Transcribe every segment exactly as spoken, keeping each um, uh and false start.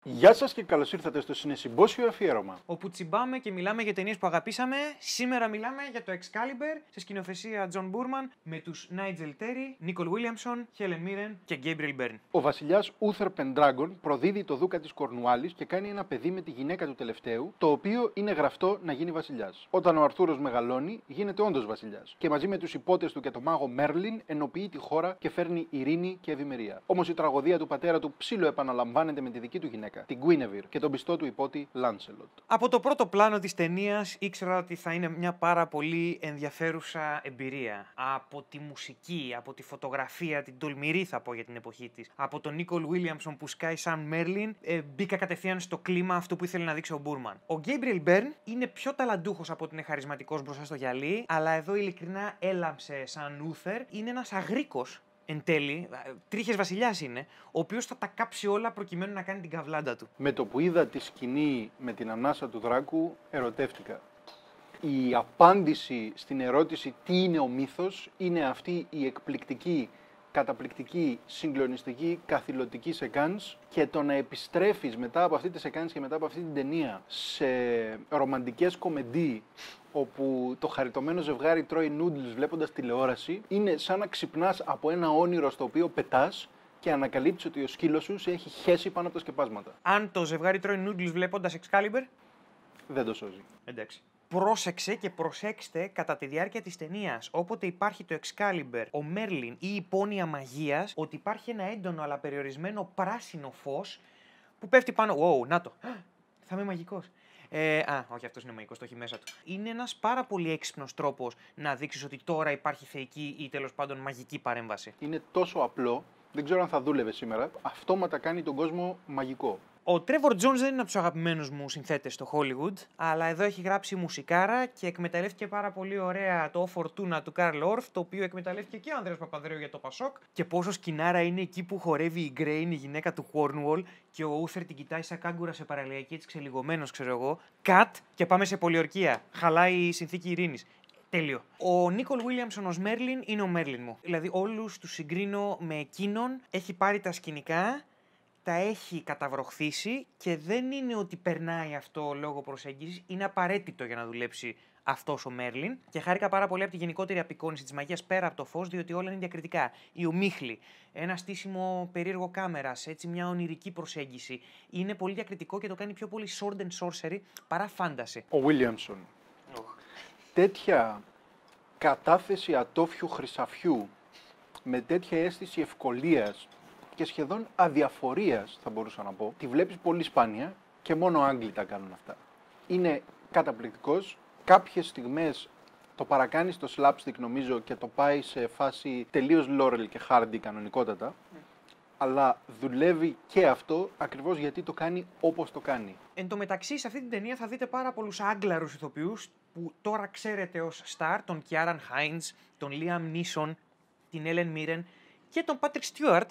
Γεια σας και καλώς ήρθατε στο συνεσυμπόσιο αφιέρωμα. Όπου τσιμπάμε και μιλάμε για ταινίες που αγαπήσαμε. Σήμερα μιλάμε για το Excalibur σε σκηνοθεσία John Boorman με τους Nigel Terry, Nicole Williamson, Helen Mirren και Gabriel Byrne. Ο βασιλιάς Uther Pendragon προδίδει το δούκα της Κορνουάλης και κάνει ένα παιδί με τη γυναίκα του τελευταίου, το οποίο είναι γραφτό να γίνει βασιλιάς. Όταν ο Αρθούρος μεγαλώνει, γίνεται όντως βασιλιάς. Και μαζί με τους υπότες του και το μάγο Μέρλιν ενοποιεί τη χώρα και φέρνει ειρήνη και ευημερία. Όμως η τραγωδία του πατέρα του ψήλο επαναλαμβάνεται με τη δική του γυναίκα, την Guinevere, και τον πιστό του υπότη Λάνσελοτ. Από το πρώτο πλάνο της ταινίας ήξερα ότι θα είναι μια πάρα πολύ ενδιαφέρουσα εμπειρία. Από τη μουσική, από τη φωτογραφία, την τολμηρή θα πω για την εποχή της, από τον Nicole Williamson που σκάει σαν Μέρλιν, ε, μπήκα κατευθείαν στο κλίμα αυτό που ήθελε να δείξει ο Boorman. Ο Gabriel Byrne είναι πιο ταλαντούχος από ότι είναι χαρισματικός μπροστά στο γυαλί, αλλά εδώ ειλικρινά έλαμψε σαν Uther. Είναι ένας αγρίκος. Εν τέλει, τρίχες βασιλιάς είναι, ο οποίος θα τα κάψει όλα προκειμένου να κάνει την καβλάντα του. Με το που είδα τη σκηνή με την ανάσα του δράκου, ερωτεύτηκα. Η απάντηση στην ερώτηση τι είναι ο μύθος είναι αυτή η εκπληκτική, καταπληκτική, συγκλονιστική, καθηλωτική σεκάνς, και το να επιστρέφεις μετά από αυτή τη σεκάνς και μετά από αυτή την ταινία σε ρομαντικές κομεντί όπου το χαριτωμένο ζευγάρι τρώει νούντλς βλέποντας τηλεόραση, είναι σαν να ξυπνάς από ένα όνειρο στο οποίο πετάς και ανακαλύπτεις ότι ο σκύλος σου σε έχει χέσει πάνω από τα σκεπάσματα. Αν το ζευγάρι τρώει νούντλς βλέποντας Excalibur, δεν το σώζει. εντάξει. Πρόσεξε και προσέξτε κατά τη διάρκεια της ταινίας, όποτε υπάρχει το Excalibur, ο Μέρλιν ή η πόνοια μαγείας, ότι υπάρχει ένα έντονο αλλά περιορισμένο πράσινο φως που πέφτει πάνω. Wow, να το. Θα είμαι μαγικός. Ε, α, όχι, αυτός είναι μαγικός, το έχει μέσα του. Είναι ένας πάρα πολύ έξυπνος τρόπος να δείξεις ότι τώρα υπάρχει θεϊκή ή τέλος πάντων μαγική παρέμβαση. Είναι τόσο απλό, δεν ξέρω αν θα δούλευε σήμερα, αυτόματα κάνει τον κόσμο μαγικό. Ο Trevor Jones δεν είναι από τους αγαπημένους μου συνθέτες στο Hollywood, αλλά εδώ έχει γράψει μουσικάρα και εκμεταλλεύτηκε πάρα πολύ ωραία το «Ο Fortuna» του Carl Orff, το οποίο εκμεταλλεύτηκε και ο Ανδρέας Παπανδρέου για το Πασόκ. Και πόσο σκηνάρα είναι εκεί που χορεύει η Grain, η γυναίκα του Cornwall, και ο Uther την κοιτάει σαν κάγκουρα σε παραλιακή, έτσι ξελιγωμένος, ξέρω εγώ. Cut και πάμε σε πολιορκία. Χαλάει η συνθήκη ειρήνης. Τέλειο. Ο Nicole Williamson ως Μέρλιν είναι ο Μέρλιν μου. Δηλαδή, όλους τους συγκρίνω με εκείνον. Έχει πάρει τα σκηνικά, τα έχει καταβροχθήσει και δεν είναι ότι περνάει αυτό λόγω προσέγγισης, είναι απαραίτητο για να δουλέψει αυτός ο Μέρλιν. Και χάρηκα πάρα πολύ από τη γενικότερη απεικόνηση της μαγείας πέρα από το φως, διότι όλα είναι διακριτικά. Η ομίχλη, ένα στήσιμο περίεργο κάμερας, έτσι μια ονειρική προσέγγιση. Είναι πολύ διακριτικό και το κάνει πιο πολύ sword and sorcery παρά fantasy. Ο Williamson. Oh. Τέτοια κατάθεση ατόφιου χρυσαφιού, με τέτοια αίσθηση ευκολίας και σχεδόν αδιαφορίας, θα μπορούσα να πω, τη βλέπεις πολύ σπάνια και μόνο Άγγλοι τα κάνουν αυτά. Είναι καταπληκτικός. Κάποιες στιγμές το παρακάνει στο slapstick νομίζω και το πάει σε φάση τελείως Laurel και Hardy κανονικότατα, mm. αλλά δουλεύει και αυτό ακριβώς γιατί το κάνει όπως το κάνει. Εν τω μεταξύ, σε αυτή την ταινία θα δείτε πάρα πολλούς Άγγλαρους ηθοποιούς που τώρα ξέρετε ως star, τον Ciaran Hinds, τον Liam Neeson, την Helen Mirren και τον Patrick Stewart,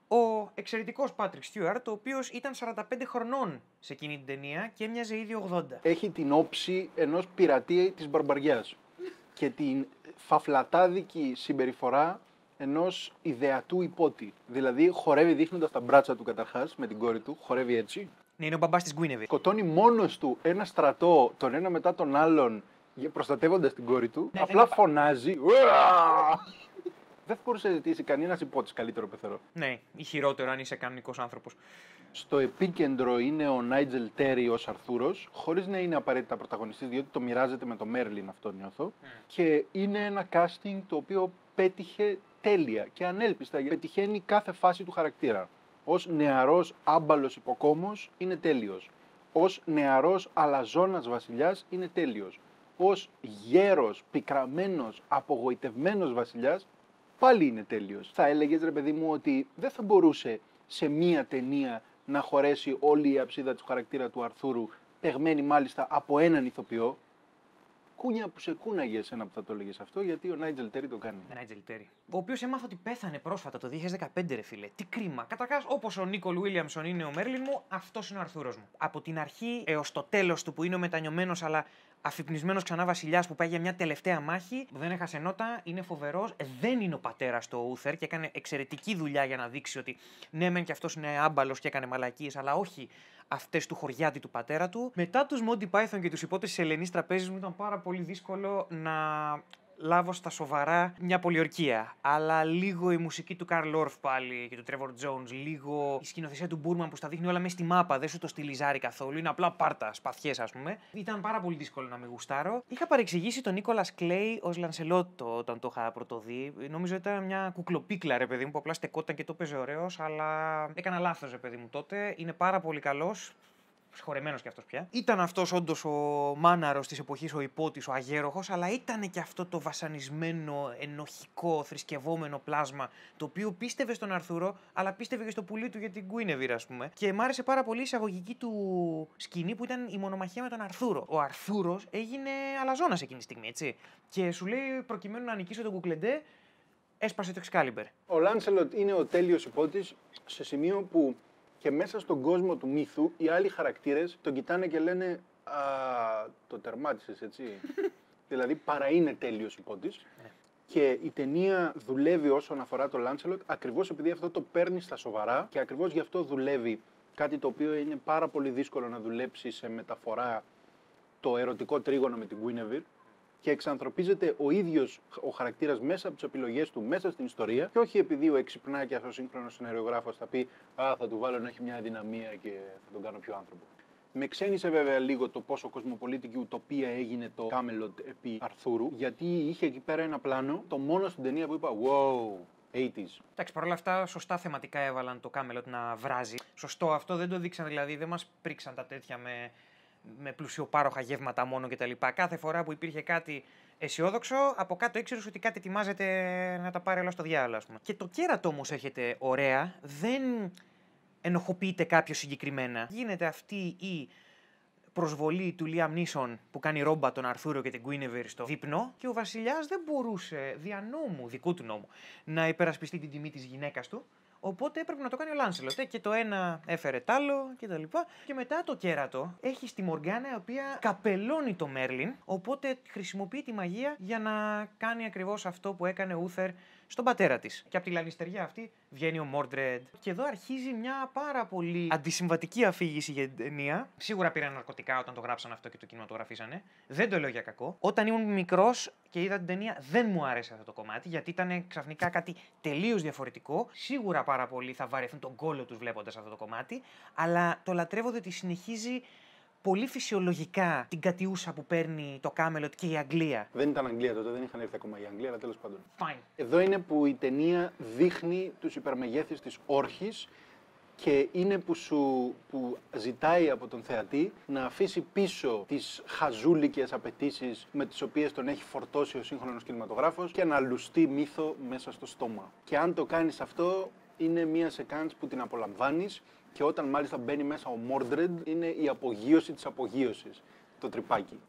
ο εξαιρετικός Patrick Stewart, ο οποίος ήταν σαράντα πέντε χρονών σε εκείνη την ταινία και έμοιαζε ήδη ογδόντα. Έχει την όψη ενός πειρατή της μπαρμπαριάς και την φαφλατάδικη συμπεριφορά ενός ιδεατού υπότη. Δηλαδή χορεύει δείχνοντας τα μπράτσα του καταρχάς με την κόρη του, χορεύει έτσι. Ναι, είναι ο μπαμπάς της Guinevere. Σκοτώνει μόνος του ένα στρατό, τον ένα μετά τον άλλον, προστατεύοντας την κόρη του. Ναι, απλά δεν... φωνάζει. Δεν θα μπορούσε να ζητήσει κανένας υπότης καλύτερο πεθερό. Ναι, ή χειρότερο αν είσαι κανονικός άνθρωπος. Στο επίκεντρο είναι ο Nigel Terry ως Αρθούρος, χωρίς να είναι απαραίτητα πρωταγωνιστής, διότι το μοιράζεται με το Μέρλιν, αυτό νιώθω. Mm. Και είναι ένα casting το οποίο πέτυχε τέλεια και ανέλπιστα. Πετυχαίνει κάθε φάση του χαρακτήρα. Ως νεαρός άμπαλος υποκόμος είναι τέλειος. Ως νεαρός αλαζόνας βασιλιάς είναι τέλειος. Ως γέρος, πικραμένος, απογοητευμένος βασιλιάς πάλι είναι τέλειος. Θα έλεγες, ρε παιδί μου, ότι δεν θα μπορούσε σε μία ταινία να χωρέσει όλη η αψίδα του χαρακτήρα του Αρθούρου, παιγμένη μάλιστα από έναν ηθοποιό. Κούνια που σε κούναγε εσένα που θα το έλεγες αυτό, γιατί ο Νάιτζελ Τέρι το κάνει. Νάιτζελ Τέρι. Ο οποίος έμαθα ότι πέθανε πρόσφατα το δύο χιλιάδες δεκαπέντε, ρε φίλε. Τι κρίμα. Καταρχάς, όπως ο Νίκολ Βίλιαμσον είναι ο Μέρλιν μου, αυτός είναι ο Αρθούρος μου. Από την αρχή έως το τέλος του που είναι ο μετανιωμένος αλλά αφυπνισμένος ξανά βασιλιάς που πάει για μια τελευταία μάχη. Δεν έχασε νότα, είναι φοβερός. Δεν είναι ο πατέρας του Ούθερ και έκανε εξαιρετική δουλειά για να δείξει ότι ναι, μεν και αυτός είναι άμπαλος και έκανε μαλακίες, αλλά όχι αυτές του χωριάτη του πατέρα του. Μετά τους Monty Python και τους υπότες της Ελενής Τραπέζης μου ήταν πάρα πολύ δύσκολο να λάβω στα σοβαρά μια πολιορκία. Αλλά λίγο η μουσική του Carl Orff πάλι και του Trevor Jones, λίγο η σκηνοθεσία του Μπούρμαν που στα δείχνει όλα μέσα στη μάπα, δεν σου το στυλιζάρει καθόλου, είναι απλά πάρτα, σπαθιές ας πούμε. Ήταν πάρα πολύ δύσκολο να με γουστάρω. Είχα παρεξηγήσει τον Νίκολας Κλέι ως Λανσελότο όταν το είχα πρωτοδεί. Νομίζω ήταν μια κουκλοπίκλα ρε παιδί μου που απλά στεκόταν και το παίζει ωραίος, αλλά έκανα λάθος ρε παιδί μου τότε. Είναι πάρα πολύ καλός. Συγχωρεμένος κι αυτός πια. Ήταν αυτός όντως ο μάναρος της εποχής, ο υπότης, ο αγέροχος, αλλά ήταν και αυτό το βασανισμένο, ενοχικό, θρησκευόμενο πλάσμα, το οποίο πίστευε στον Αρθούρο, αλλά πίστευε και στο πουλί του για την Γκουίνεβιρ, ας πούμε. Και μ' άρεσε πάρα πολύ η εισαγωγική του σκηνή που ήταν η μονομαχία με τον Αρθούρο. Ο Αρθούρος έγινε αλαζόνας εκείνη τη στιγμή, έτσι. Και σου λέει, προκειμένου να νικήσω τον Κουκλεντέ, έσπασε το Excalibur. Ο Λάνσελοτ είναι ο τέλειος υπότης σε σημείο που και μέσα στον κόσμο του μύθου οι άλλοι χαρακτήρες τον κοιτάνε και λένε «Α, το τερμάτισες, έτσι». Δηλαδή παρά είναι τέλειος υπότης. Και η ταινία δουλεύει όσον αφορά το Λάνσελοτ ακριβώς επειδή αυτό το παίρνει στα σοβαρά και ακριβώς γι' αυτό δουλεύει κάτι το οποίο είναι πάρα πολύ δύσκολο να δουλέψει σε μεταφορά το ερωτικό τρίγωνο με την Γκουίνεβιρ. Και εξανθρωπίζεται ο ίδιος ο χαρακτήρας μέσα από τις επιλογές του, μέσα στην ιστορία, και όχι επειδή ο εξυπνά και αυτός ο σύγχρονος σεναριογράφος θα πει «Α, θα του βάλω να έχει μια αδυναμία και θα τον κάνω πιο άνθρωπο». Με ξένησε βέβαια λίγο το πόσο κοσμοπολίτικη ουτοπία έγινε το Κάμελοτ επί Αρθούρου, γιατί είχε εκεί πέρα ένα πλάνο, το μόνο στην ταινία που είπα «Wow, ογδόντα». Εντάξει, παρόλα αυτά, σωστά θεματικά έβαλαν το Κάμελοτ να βράζει. Σωστό αυτό, δεν το δείξαν δηλαδή, δεν μας πρίξαν τα τέτοια με. με πλουσιοπάροχα γεύματα μόνο κτλ. Κάθε φορά που υπήρχε κάτι αισιόδοξο, από κάτω ήξερες ότι κάτι ετοιμάζεται να τα πάρει όλα στο διάλογο, ας πούμε. Και το κέρατο όμως έχετε ωραία, δεν ενοχοποιείται κάποιο συγκεκριμένα. Γίνεται αυτή η προσβολή του Λιάμ Νίσον που κάνει ρόμπα τον Αρθούρο και την Γκουίνεβιρ στο δείπνο και ο βασιλιάς δεν μπορούσε δια νόμου, δικού του νόμου, να υπερασπιστεί την τιμή της γυναίκας του. Οπότε έπρεπε να το κάνει ο Λάνσελοτ. Και το ένα έφερε τ' άλλο και τα λοιπά. Και μετά το κέρατο έχει τη Μοργάνα η οποία καπελώνει το Μέρλιν. Οπότε χρησιμοποιεί τη μαγεία για να κάνει ακριβώς αυτό που έκανε ο Ούθερ στον πατέρα της. Και από τη λανιστεριά αυτή βγαίνει ο Μόρντρεντ. Και εδώ αρχίζει μια πάρα πολύ αντισυμβατική αφήγηση για την ταινία. Σίγουρα πήραν ναρκωτικά όταν το γράψαν αυτό και το κινηματογραφήσανε. Δεν το λέω για κακό. Όταν ήμουν μικρός και είδα την ταινία, δεν μου άρεσε αυτό το κομμάτι γιατί ήταν ξαφνικά κάτι τελείως διαφορετικό. Σίγουρα πάρα πολλοί θα βαρεθούν τον κόλλο τους βλέποντας αυτό το κομμάτι. Αλλά το λατρεύω διότι συνεχίζει πολύ φυσιολογικά την κατιούσα που παίρνει το Κάμελοτ και η Αγγλία. Δεν ήταν Αγγλία τότε, δεν είχαν έρθει ακόμα η Αγγλία, αλλά τέλος πάντων. Fine. Εδώ είναι που η ταινία δείχνει τους υπερμεγέθεις της όρχης και είναι που, σου, που ζητάει από τον θεατή να αφήσει πίσω τις χαζούλικες απαιτήσεις με τις οποίες τον έχει φορτώσει ο σύγχρονος κινηματογράφος και να λουστεί μύθο μέσα στο στόμα. Και αν το κάνεις αυτό, είναι μία σεκάνς που την απολαμβάνεις και όταν μάλιστα μπαίνει μέσα ο Μόρντρεντ, είναι η απογείωση της απογείωσης, το τρυπάκι.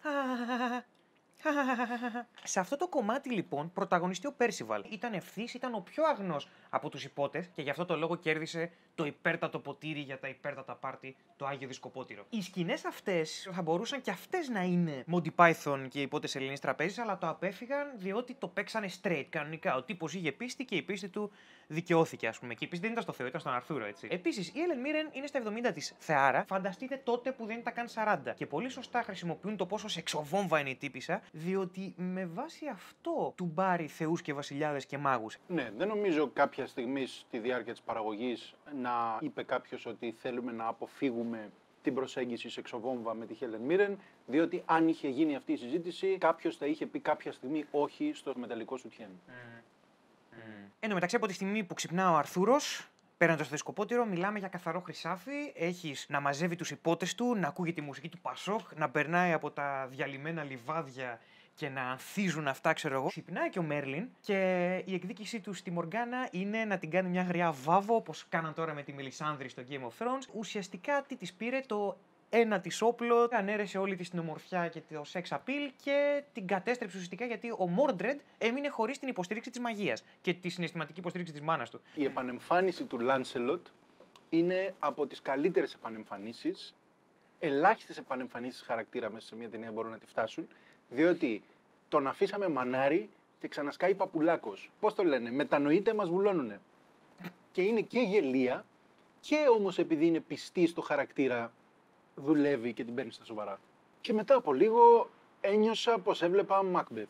Σε αυτό το κομμάτι λοιπόν πρωταγωνιστεί ο Πέρσιβαλ. Ήταν ευθύς, ήταν ο πιο αγνός από τους υπότες και γι' αυτό το λόγο κέρδισε το υπέρτατο ποτήρι για τα υπέρτατα πάρτι, το Άγιο Δισκοπότηρο. Οι σκηνές αυτές θα μπορούσαν και αυτές να είναι Monty Python και οι υπότες Ελληνής Τραπέζης, αλλά το απέφυγαν διότι το παίξανε straight κανονικά. Ο τύπος είχε πίστη και η πίστη του δικαιώθηκε, ας πούμε. Και η πίστη δεν ήταν στο Θεό, ήταν στον Αρθούρο, έτσι. Επίσης, η Έλεν Μίρεν είναι στα εβδομήντα της θεάρα. Φανταστείτε τότε που δεν ήταν καν σαράντα. Και πολύ σωστά χρησιμοποιούν το πόσο σεξοβόμβα είναι η τύπισσα, διότι με βάση αυτό του μπάρει θεούς και βασιλιάδες και μάγους. Ναι, δεν νομίζω κάποια στιγμή στη διάρκεια της παραγωγής να είπε κάποιος ότι θέλουμε να αποφύγουμε την προσέγγιση σεξοβόμβα με τη Helen Mirren, διότι αν είχε γίνει αυτή η συζήτηση, κάποιος θα είχε πει κάποια στιγμή όχι στο μεταλλικό σουτιέν. Mm. Mm. Εν τω μεταξύ, από τη στιγμή που ξυπνά ο Αρθούρος, παίρνοντας το δισκοπότηρο, μιλάμε για καθαρό χρυσάφι. Έχεις να μαζεύει τους υπότες του, να ακούγεται τη μουσική του Πασόκ, να περνάει από τα διαλυμένα λιβάδια και να ανθίζουν αυτά, ξέρω εγώ. Ξυπνάει και ο Μέρλιν και η εκδίκησή του στη Μοργάνα είναι να την κάνει μια γριά βάβο, όπως κάναν τώρα με τη Μελισάνδρη στο Game of Thrones. Ουσιαστικά τι της πήρε, το ένα της όπλο, ανέρεσε όλη της την ομορφιά και το sex appeal και την κατέστρεψε ουσιαστικά γιατί ο Μόρντρεντ έμεινε χωρίς την υποστήριξη της μαγείας και τη συναισθηματική υποστήριξη της μάνας του. Η επανεμφάνιση του Λάνσελοτ είναι από τις καλύτερες επανεμφανίσεις ελάχιστες επανεμφανίσεις χαρακτήρα μέσα σε μια ταινία μπορούν να τη φτάσουν, διότι τον αφήσαμε μανάρι και ξανασκάει παπουλάκος. Πώς το λένε, μετανοείται, μας βουλώνουνε. Και είναι και γελία και όμως επειδή είναι πιστή στο χαρακτήρα δουλεύει και την παίρνει στα σοβαρά. Και μετά από λίγο ένιωσα πως έβλεπα Macbeth.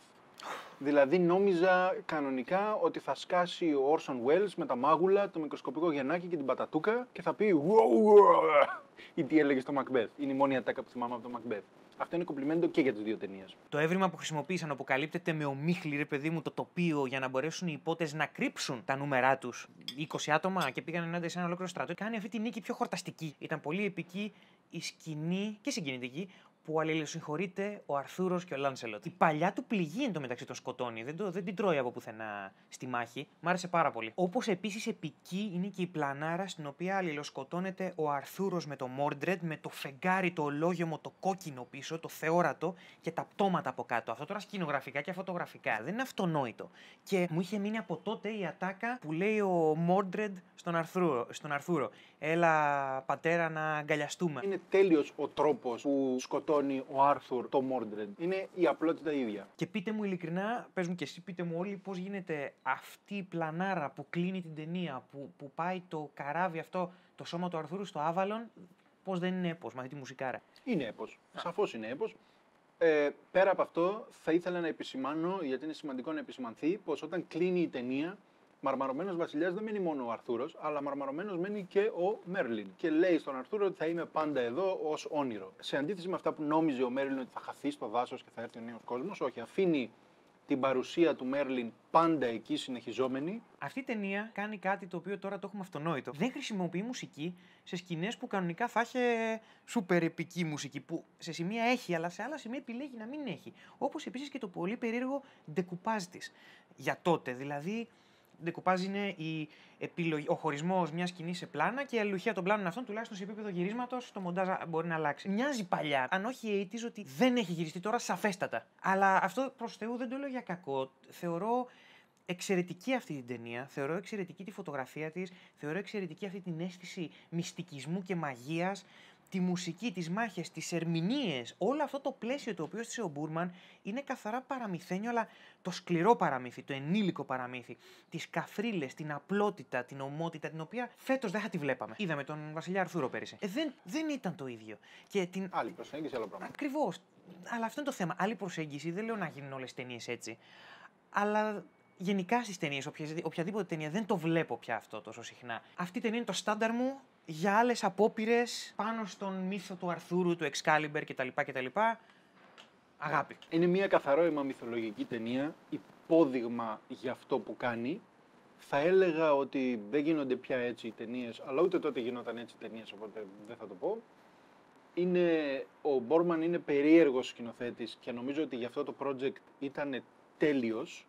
Δηλαδή νόμιζα κανονικά ότι θα σκάσει ο Orson Welles με τα μάγουλα, το μικροσκοπικό γεννάκι και την πατατούκα και θα πει wow, ή τι έλεγε στο Macbeth. Είναι η μόνη ατάκα που θυμάμαι από το Macbeth. Αυτό είναι κομπλιμέντο και για τις δύο ταινίες. Το έβριμα που χρησιμοποίησαν αποκαλύπτεται με ομίχλη, ρε παιδί μου, το τοπίο για να μπορέσουν οι υπότες να κρύψουν τα νούμερά τους. είκοσι άτομα και πήγαν ενάντια σε ένα ολόκληρο στρατό. Κάνει αυτή τη νίκη πιο χορταστική. Ήταν πολύ επική η σκηνή και συγκινητική που αλληλοσυγχωρείται ο Αρθούρος και ο Λάνσελοτ. Η παλιά του πληγή εντωμεταξύ τον σκοτώνει, δεν, το, δεν την τρώει από πουθενά στη μάχη. Μ' άρεσε πάρα πολύ. Όπως επίσης επική είναι και η πλανάρα στην οποία αλληλοσκοτώνεται ο Αρθούρος με το Μόρντρεντ, με το φεγγάρι, το ολόγιομο, το κόκκινο πίσω, το θεόρατο και τα πτώματα από κάτω. Αυτό τώρα σκηνογραφικά και φωτογραφικά δεν είναι αυτονόητο. Και μου είχε μείνει από τότε η ατάκα που λέει ο Μόρντρεντ στον Αρθούρο. Στον Αρθούρο. Έλα, πατέρα, να αγκαλιαστούμε. Είναι τέλειος ο τρόπος που σκοτώνει ο Άρθουρ το Μόρντρεντ. Είναι η απλότητα ίδια. Και πείτε μου ειλικρινά, πες μου και εσύ, πείτε μου όλοι, πώς γίνεται αυτή η πλανάρα που κλείνει την ταινία, που, που πάει το καράβι αυτό, το σώμα του Αρθούρου στο Άβαλον, πώς δεν είναι έπος με αυτή τη μουσικάρα. Είναι έπος. Σαφώς είναι έπος. Ε, πέρα από αυτό, θα ήθελα να επισημάνω, γιατί είναι σημαντικό να επισημανθεί, πως όταν κλείνει η ταινία, μαρμαρωμένος βασιλιάς δεν μένει μόνο ο Αρθούρος, αλλά μαρμαρωμένος μένει και ο Μέρλιν. Και λέει στον Αρθούρο ότι θα είμαι πάντα εδώ ως όνειρο. Σε αντίθεση με αυτά που νόμιζε ο Μέρλιν ότι θα χαθεί στο δάσος και θα έρθει ο νέος κόσμος, όχι, αφήνει την παρουσία του Μέρλιν πάντα εκεί συνεχιζόμενη. Αυτή η ταινία κάνει κάτι το οποίο τώρα το έχουμε αυτονόητο. Δεν χρησιμοποιεί μουσική σε σκηνές που κανονικά θα είχε σούπερ επική μουσική, που σε σημεία έχει, αλλά σε άλλα σημεία επιλέγει να μην έχει. Όπως επίσης και το πολύ περίεργο ντεκουπάζ της για τότε. Δηλαδή, ντεκουπάζ είναι η επιλογή, ο χωρισμός μιας σκηνής σε πλάνα και η αλληλουχία των πλάνων αυτών, τουλάχιστον σε επίπεδο γυρίσματος, το μοντάζ μπορεί να αλλάξει. Μοιάζει παλιά, αν όχι ογδόντα, ότι δεν έχει γυριστεί τώρα σαφέστατα. Αλλά αυτό προς Θεού δεν το λέω για κακό. Θεωρώ εξαιρετική αυτή την ταινία, θεωρώ εξαιρετική τη φωτογραφία της, θεωρώ εξαιρετική αυτή την αίσθηση μυστικισμού και μαγείας, τη μουσική, τις μάχες, τις ερμηνείες, όλο αυτό το πλαίσιο το οποίο έστησε ο Μπούρμαν είναι καθαρά παραμυθένιο, αλλά το σκληρό παραμύθι, το ενήλικο παραμύθι, τις καφρίλες, την απλότητα, την ομότητα, την οποία φέτος δεν θα τη βλέπαμε. Είδαμε τον Βασιλιά Αρθούρο πέρυσι. Ε, δεν, δεν ήταν το ίδιο. Και την... Άλλη προσέγγιση, άλλο πράγμα. Ακριβώς. Αλλά αυτό είναι το θέμα. Άλλη προσέγγιση, δεν λέω να γίνουν όλες τις ταινίες έτσι. Αλλά γενικά στις ταινίες, οποιαδήποτε ταινία, δεν το βλέπω πια αυτό τόσο συχνά. Αυτή η ταινία είναι το στάνταρ μου για άλλες απόπειρες πάνω στον μύθο του Αρθούρου, του Excalibur κτλ. κτλ. Αγάπη. Είναι μια καθαρόημα μυθολογική ταινία, υπόδειγμα για αυτό που κάνει. Θα έλεγα ότι δεν γίνονται πια έτσι οι ταινίες, αλλά ούτε τότε γινόταν έτσι οι ταινίες, οπότε δεν θα το πω. Είναι, ο Μπόρμαν είναι περίεργος σκηνοθέτης και νομίζω ότι γι' αυτό το project ήταν τέλειος.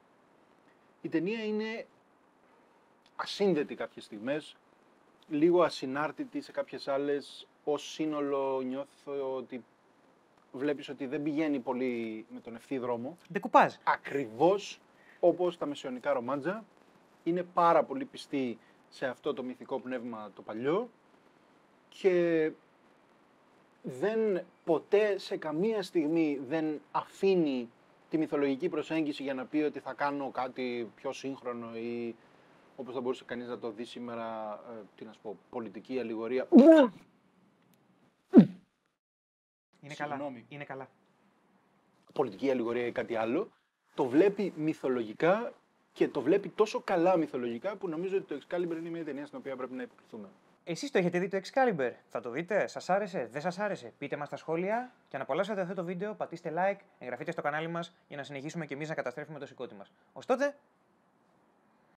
Η ταινία είναι ασύνδετη κάποιες στιγμές, λίγο ασυνάρτητη σε κάποιες άλλες. Ως σύνολο νιώθω ότι βλέπεις ότι δεν πηγαίνει πολύ με τον ευθύ δρόμο. Ντεκουπάζ. Ακριβώς όπως τα μεσαιωνικά ρομάντζα. Είναι πάρα πολύ πιστή σε αυτό το μυθικό πνεύμα το παλιό και δεν ποτέ σε καμία στιγμή δεν αφήνει τη μυθολογική προσέγγιση για να πει ότι θα κάνω κάτι πιο σύγχρονο ή όπως θα μπορούσε κανείς να το δει σήμερα, ε, τι να σου πω, πολιτική αλληγορία. Είναι καλά. Είναι καλά. Πολιτική αλληγορία ή κάτι άλλο. Το βλέπει μυθολογικά και το βλέπει τόσο καλά μυθολογικά που νομίζω ότι το Excalibur είναι μια ταινία στην οποία πρέπει να υποκριθούμε. Εσείς το έχετε δει το Excalibur? Θα το δείτε? Σας άρεσε? Δεν σας άρεσε? Πείτε μας στα σχόλια και αν απολαύσατε αυτό το βίντεο πατήστε like, εγγραφείτε στο κανάλι μας για να συνεχίσουμε και εμείς να καταστρέφουμε το σηκώτη μας. Ως τότε,